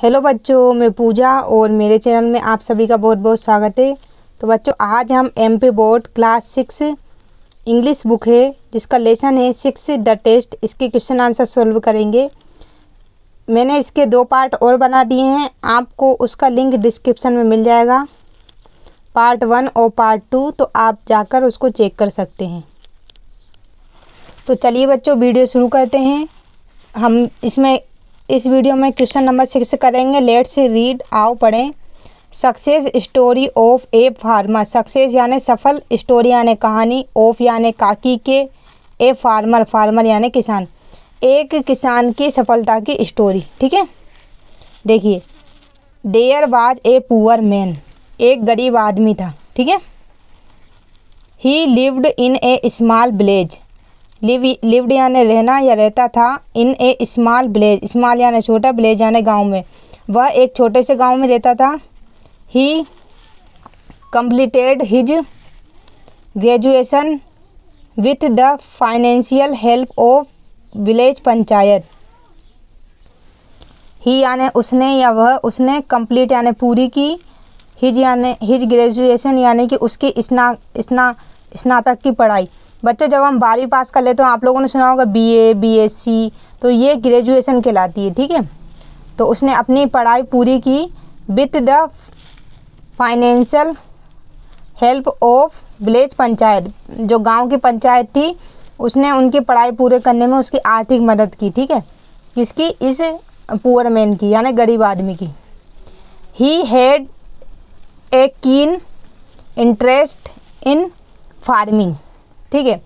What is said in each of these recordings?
Hello बच्चों, मैं पूजा और मेरे चैनल में आप सभी का बहुत बहुत स्वागत है। तो बच्चों, आज हम MP board class 6 English book है जिसका लेसन है 6 द टेस्ट, इसके क्वेश्चन आंसर सॉल्व करेंगे। मैंने इसके 2 पार्ट और बना दिए हैं, आपको उसका लिंक डिस्क्रिप्शन में मिल जाएगा, पार्ट 1 और पार्ट 2, तो आप जाकर उसको चेक कर सकते हैं। तो चलिए बच्चों, वीडियो शुरू करते हैं। हम इस वीडियो में क्वेश्चन नंबर 6 करेंगे। लेट्स रीड, आओ पढ़ें। Success story of a farmer. Success यानी सफल, स्टोरी यानी कहानी, ऑफ यानी काकी के, ए फार्मर फार्मर यानी किसान, एक किसान की सफलता की स्टोरी। ठीक है, देखिए, there was a poor man, एक गरीब आदमी था। ठीक है, he lived in a small village. Lived यानी रहना या रहता था, in a small village, small यानी छोटा, विलेज यानी गांव में, वह एक छोटे से गांव में रहता था। He completed his graduation with the financial help of village panchayat. He यानी उसने या वह, उसने कंप्लीट यानी पूरी की, हिज यानी हिज ग्रेजुएशन यानी कि उसकी स्नातक की पढ़ाई। बच्चों, जब हम 12वीं पास कर लेते हो, आप लोगों ने सुना होगा बीए, बीएससी, तो ये ग्रेजुएशन कहलाती है। ठीक है, तो उसने अपनी पढ़ाई पूरी की with the financial help of village panchayat, जो गांव की पंचायत थी, उसने उनकी पढ़ाई पूरे करने में उसकी आर्थिक मदद की। ठीक है, किसकी? इस पुअर मैन की, यानी गरीब आदमी की। He had a keen interest in farming. ठीक है,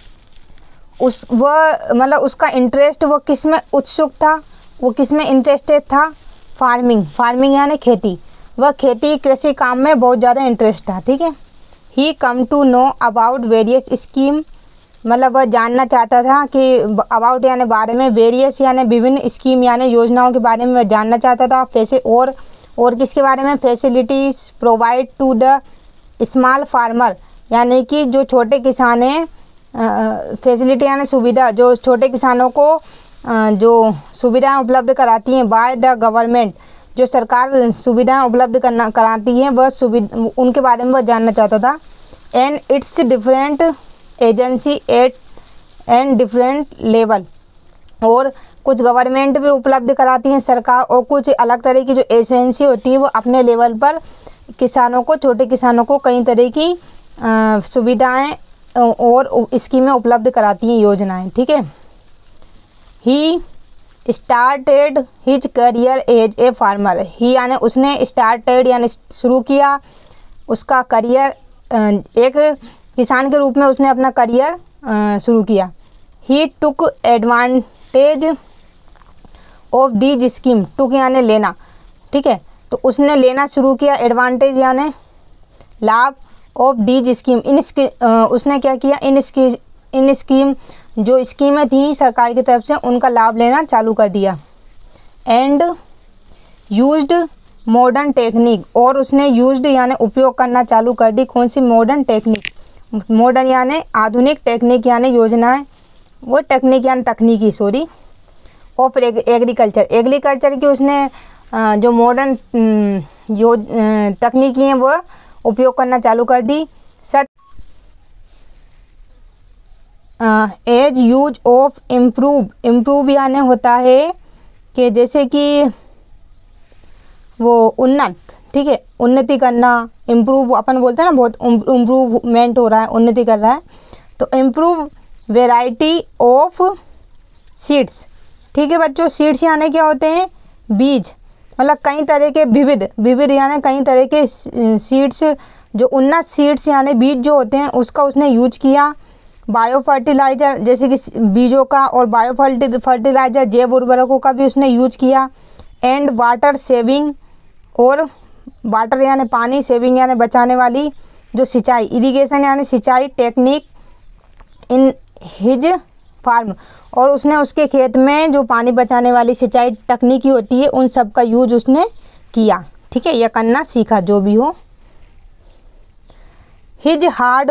उसका इंटरेस्ट, वो किस में उत्सुक था, वो किस में इंटरेस्टेड था? फार्मिंग। फार्मिंग यानी खेती, वह खेती कृषि काम में बहुत ज़्यादा इंटरेस्ट था। ठीक है, he come to know about various scheme, वह जानना चाहता था कि अबाउट यानी बारे में, वेरियस यानी विभिन्न स्कीम यानी योजनाओं के बारे में वह जानना चाहता था। और किसके बारे में? Facilities provide to the small farmer, यानी कि जो छोटे किसान हैं, फैसिलिटी यानी सुविधा, जो छोटे किसानों को जो सुविधाएं उपलब्ध कराती हैं बाय द गवर्नमेंट, जो सरकार सुविधाएं उपलब्ध कराती हैं, वह उनके बारे में वह जानना चाहता था। And its different agency and different level, और कुछ गवर्नमेंट भी उपलब्ध कराती हैं सरकार, और कुछ अलग तरह की जो एजेंसी होती है वो अपने लेवल पर किसानों को, छोटे किसानों को कई तरह की सुविधाएं और स्कीमें उपलब्ध कराती हैं, योजनाएं। ठीक है, he started his career as a farmer. He यानी उसने, स्टार्टेड यानी शुरू किया, उसका करियर, एक किसान के रूप में उसने अपना करियर शुरू किया। He took advantage of these scheme. Took यानी लेना। ठीक है, तो उसने लेना शुरू किया, एडवांटेज यानी लाभ, ऑफ दीज स्कीम, उसने क्या किया? इन स्कीम, जो स्कीमें थी सरकार की तरफ से, उनका लाभ लेना चालू कर दिया। एंड यूज्ड मॉडर्न टेक्निक, और उसने यूज्ड यानी उपयोग करना चालू कर दी। कौन सी? Modern technique. मॉडर्न यानी आधुनिक, टेक्निक यानी योजनाएं, वो टेक्निक यानी तकनीकी, सॉरी, ऑफ एग्रीकल्चर की उसने जो मॉडर्न तकनीकी हैं वो उपयोग करना चालू कर दी। एज यूज ऑफ इम्प्रूव यानी होता है कि जैसे कि वो उन्नत। ठीक है, उन्नति करना, इम्प्रूव अपन बोलते हैं ना, बहुत इम्प्रूवमेंट हो रहा है, उन्नति कर रहा है, तो इम्प्रूव वेराइटी ऑफ सीड्स। ठीक है बच्चों, सीड्स यानी क्या होते हैं? बीज, कई तरह के विविध यानी कई तरह के सीड्स, जो उन्नत सीड्स यानी बीज जो होते हैं, उसका उसने यूज किया। बायो फर्टिलाइज़र, जैसे कि बीजों का, और बायो फर्टिलाइज़र, जैव उर्वरकों का भी उसने यूज किया। एंड वाटर सेविंग, और वाटर यानी पानी, सेविंग यानी बचाने वाली जो सिंचाई, इरिगेशन यानी सिंचाई टेक्निक इन हिज फार्म, और उसने उसके खेत में जो पानी बचाने वाली सिंचाई तकनीकी होती है, उन सब का यूज उसने किया। ठीक है, यह करना सीखा, जो भी हो। हिज हार्ड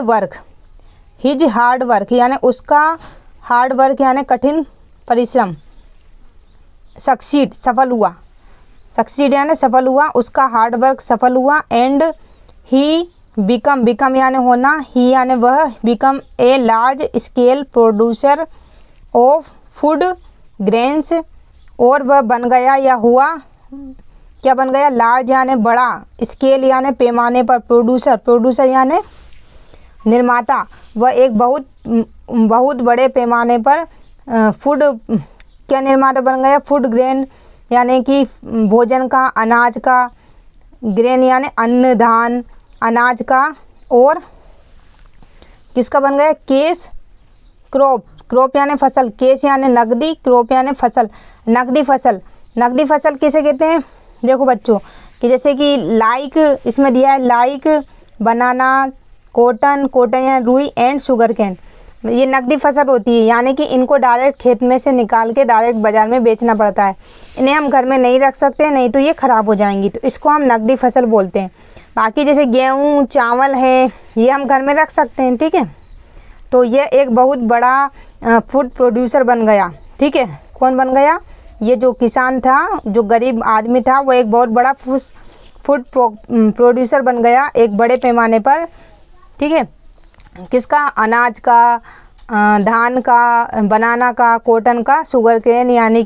वर्क यानी उसका हार्ड वर्क यानी कठिन परिश्रम, सक्सीड सफल हुआ। सक्सीड यानी सफल हुआ, उसका हार्ड वर्क सफल हुआ। एंड ही बिकम यानी होना, ही यानी वह, become a large scale producer of food grains, और वह बन गया या हुआ, क्या बन गया, लार्ज यानी बड़ा, स्केल यानी पैमाने पर, प्रोड्यूसर यानी निर्माता, वह एक बहुत बड़े पैमाने पर फूड क्या निर्माता बन गया, फूड ग्रेन यानी कि भोजन का, अनाज का, ग्रेन यानी अन्न धान अनाज का, और किसका बन गया, केस क्रॉप यानी फसल, केस यानी नकदी, क्रॉप यानी फसल, नकदी फसल किसे कहते हैं। देखो बच्चों कि जैसे कि लाइक इसमें दिया है, लाइक बनाना, कॉटन यानी रुई, एंड शुगर कैन, ये नकदी फसल होती है, यानी कि इनको डायरेक्ट खेत में से निकाल के डायरेक्ट बाज़ार में बेचना पड़ता है। इन्हें हम घर में नहीं रख सकते, नहीं तो ये ख़राब हो जाएंगी, तो इसको हम नकदी फसल बोलते हैं। बाकी जैसे गेहूँ चावल है ये हम घर में रख सकते हैं, ठीक है। तो ये एक बहुत बड़ा फूड प्रोड्यूसर बन गया, ठीक है। कौन बन गया, ये जो किसान था, जो गरीब आदमी था, वो एक बहुत बड़ा फूड प्रोड्यूसर बन गया एक बड़े पैमाने पर, ठीक है। किसका, अनाज का, धान का, बनाना का, कॉटन का, शुगर केन यानी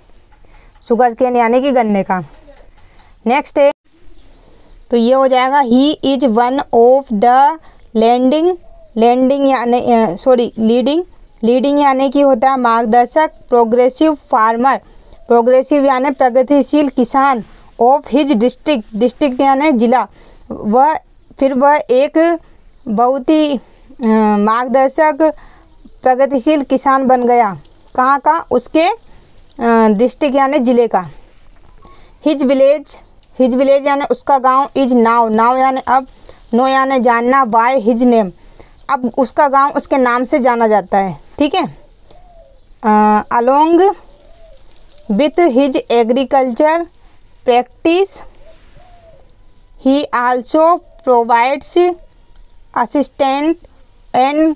कि गन्ने का। नेक्स्ट है, तो ये हो जाएगा he is one of the leading यानी कि होता है मार्गदर्शक, प्रोग्रेसिव फार्मर, प्रोग्रेसिव यानी प्रगतिशील किसान, ऑफ हिज डिस्ट्रिक्ट यानी जिला, वह एक बहुत ही मार्गदर्शक प्रगतिशील किसान बन गया, कहाँ का, उसके डिस्ट्रिक्ट यानी ज़िले का। हिज विलेज यानी उसका गांव, इज नाउ यानी अब, नो यानी जानना, बाय हिज नेम, अब उसका गांव उसके नाम से जाना जाता है, ठीक है। Along with his agriculture practice he also provides assistant and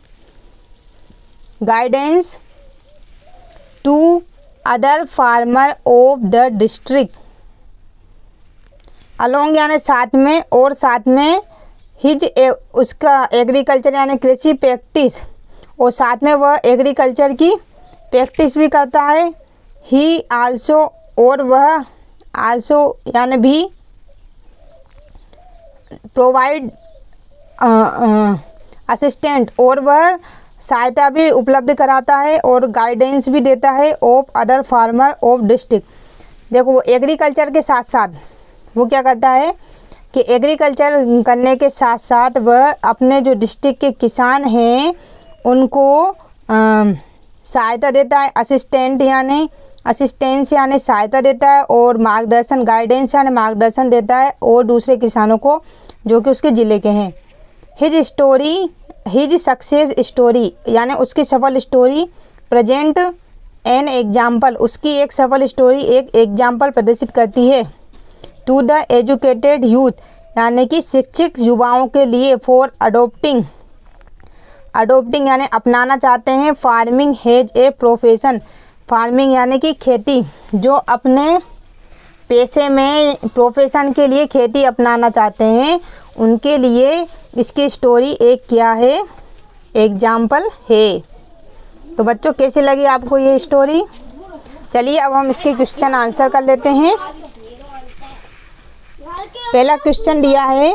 guidance to other farmer of the district. Along यानी साथ में, और साथ में हिज उसका एग्रीकल्चर यानी कृषि प्रैक्टिस, और साथ में वह एग्रीकल्चर की प्रैक्टिस भी करता है। ही आल्सो, और वह आल्सो यानी भी, प्रोवाइड असिस्टेंट, और वह सहायता भी उपलब्ध कराता है और गाइडेंस भी देता है, of other farmer of district. देखो वो एग्रीकल्चर के साथ साथ वो क्या करता है कि एग्रीकल्चर करने के साथ साथ वह अपने जो डिस्ट्रिक्ट के किसान हैं उनको सहायता देता है, असिस्टेंस यानी सहायता देता है, और मार्गदर्शन, गाइडेंस यानी मार्गदर्शन देता है, और दूसरे किसानों को जो कि उसके ज़िले के हैं। हिज सक्सेस स्टोरी यानी उसकी सफल स्टोरी, प्रेजेंट एन एग्जाम्पल, उसकी एक सफल स्टोरी एक एग्जाम्पल प्रदर्शित करती है, टू द एजुकेटेड यूथ यानी कि शिक्षित युवाओं के लिए, फॉर अडोप्टिंग यानी अपनाना चाहते हैं, farming as a profession, farming यानी कि खेती, जो अपने पेशे में प्रोफेशन के लिए खेती अपनाना चाहते हैं उनके लिए इसकी स्टोरी एक क्या है, एग्जाम्पल है। तो बच्चों कैसी लगी आपको ये स्टोरी। चलिए अब हम इसके क्वेश्चन आंसर कर लेते हैं। पहला क्वेश्चन दिया है,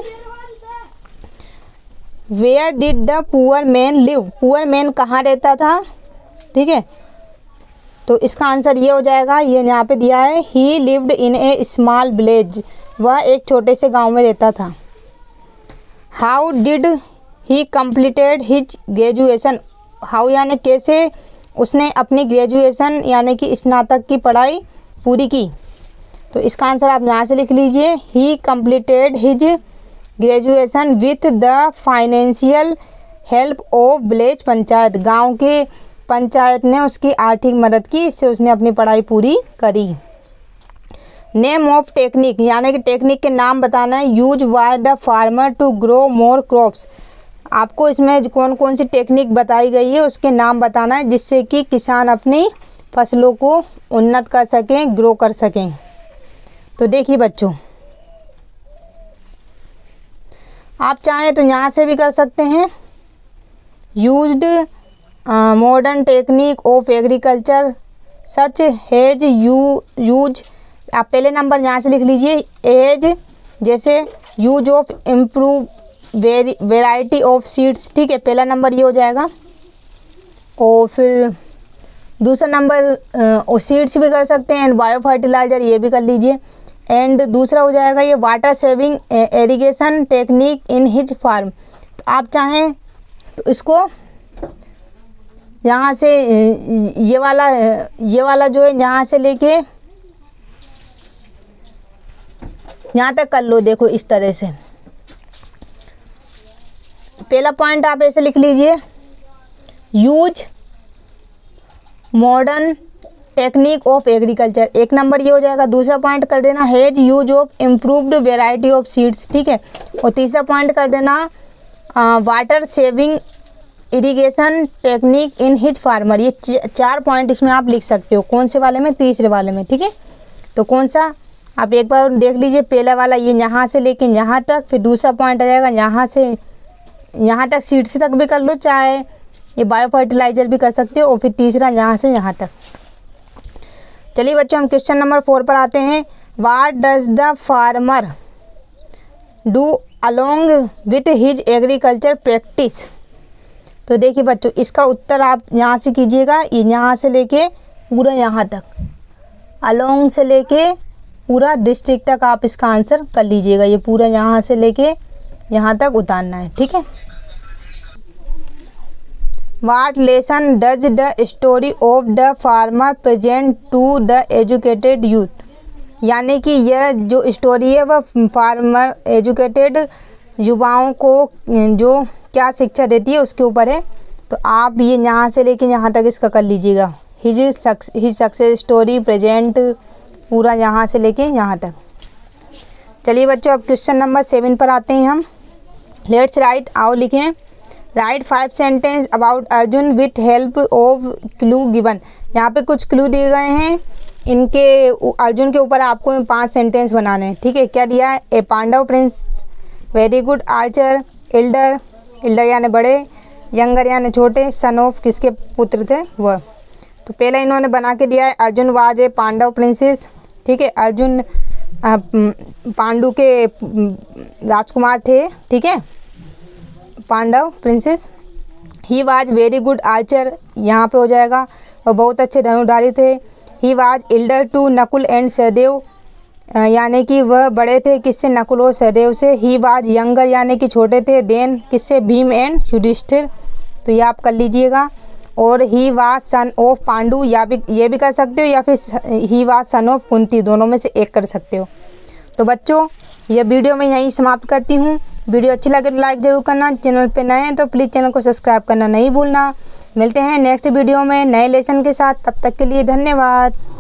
where did the poor man live, poor man कहाँ रहता था, ठीक है। तो इसका आंसर ये हो जाएगा, ये यहाँ पे दिया है, he lived in a small village, वह एक छोटे से गांव में रहता था। How did he completed his graduation, how यानी कैसे उसने अपनी ग्रेजुएशन यानी कि स्नातक की पढ़ाई पूरी की। तो इसका आंसर आप यहाँ से लिख लीजिए, he completed his graduation with the financial help of village panchayat, गांव के पंचायत ने उसकी आर्थिक मदद की, इससे उसने अपनी पढ़ाई पूरी करी। नेम ऑफ टेक्निक यानी कि टेक्निक के नाम बताना है, use by the farmer to grow more crops, आपको इसमें कौन कौन सी टेक्निक बताई गई है उसके नाम बताना है, जिससे कि किसान अपनी फसलों को उन्नत कर सकें, ग्रो कर सकें। तो देखिए बच्चों, आप चाहें तो यहाँ से भी कर सकते हैं। Used modern technique of agriculture such as use, आप पहले नंबर यहाँ से लिख लीजिए एज, जैसे use of improve variety of seeds, ठीक है, पहला नंबर ये हो जाएगा। और फिर दूसरा नंबर सीड्स भी कर सकते हैं, एंड बायो फर्टिलाइज़र ये भी कर लीजिए। एंड दूसरा हो जाएगा ये water saving irrigation technique in his farm. तो आप चाहें तो इसको यहाँ से ये वाला जो है यहाँ से लेके यहाँ तक कर लो। देखो इस तरह से पहला पॉइंट आप ऐसे लिख लीजिए, use modern technique of agriculture, एक नंबर ये हो जाएगा। दूसरा पॉइंट कर देना as use of improved variety of seeds, ठीक है। और तीसरा पॉइंट कर देना water saving irrigation technique in his farmer. ये 4 पॉइंट इसमें आप लिख सकते हो। कौन से वाले में? तीसरे वाले में, ठीक है। तो कौन सा, आप एक बार देख लीजिए। पहला वाला ये यहाँ से लेके यहाँ तक, फिर दूसरा पॉइंट आ जाएगा यहाँ से यहाँ तक, सीड्स तक भी कर लो, चाहे ये बायो फर्टिलाइज़र भी कर सकते हो। और फिर तीसरा यहाँ से यहाँ तक। चलिए बच्चों, हम क्वेश्चन नंबर 4 पर आते हैं। What does the farmer do along with his agriculture practice. तो देखिए बच्चों, इसका उत्तर आप यहाँ से कीजिएगा, यहाँ से लेके पूरा यहाँ तक, अलोंग से लेके पूरा डिस्ट्रिक्ट तक आप इसका आंसर कर लीजिएगा। ये पूरा यहाँ से लेके यहाँ तक उतारना है, ठीक है। What lesson does the story of the farmer present to the educated youth। यानी कि यह जो स्टोरी है वह फार्मर एजुकेटेड युवाओं को जो क्या शिक्षा देती है उसके ऊपर है। तो आप ये यहाँ से लेके यहाँ तक इसका कर लीजिएगा। हिज सक्सेस स्टोरी प्रेजेंट, पूरा यहाँ से लेके यहाँ तक। चलिए बच्चों, अब क्वेश्चन नंबर 7 पर आते हैं हम। लेट्स राइट, आओ लिखें। Write 5 sentence about Arjun with help of clue given. यहाँ पे कुछ क्लू दिए गए हैं, इनके अर्जुन के ऊपर आपको 5 सेंटेंस बनाने हैं, ठीक है। क्या दिया है? A Pandava prince, very good archer, elder यानी बड़े, यंगर यानी छोटे, सन ऑफ किसके पुत्र थे वह। तो पहला इन्होंने बना के दिया है, Arjun was a Pandava princess, ठीक है। अर्जुन पांडु के राजकुमार थे, ठीक है, Pandava princess. He was very good archer, यहाँ पे हो जाएगा, और बहुत अच्छे धनुर्धारी थे। He was elder to Nakul and Sahadev, यानी कि वह बड़े थे किससे? नकुल और सहदेव से। ही वाज यंगर यानी कि छोटे थे, देन किससे? भीम एंड युधिष्ठिर। तो ये आप कर लीजिएगा। और he was son of Pandu, ये भी कर सकते हो, या फिर he was son of Kunti, दोनों में से एक कर सकते हो। तो बच्चों, यह वीडियो मैं यहीं समाप्त करती हूँ। वीडियो अच्छी लगे तो लाइक ज़रूर करना, चैनल पे नए हैं तो प्लीज़ चैनल को सब्सक्राइब करना नहीं भूलना। मिलते हैं नेक्स्ट वीडियो में नए लेसन के साथ, तब तक के लिए धन्यवाद।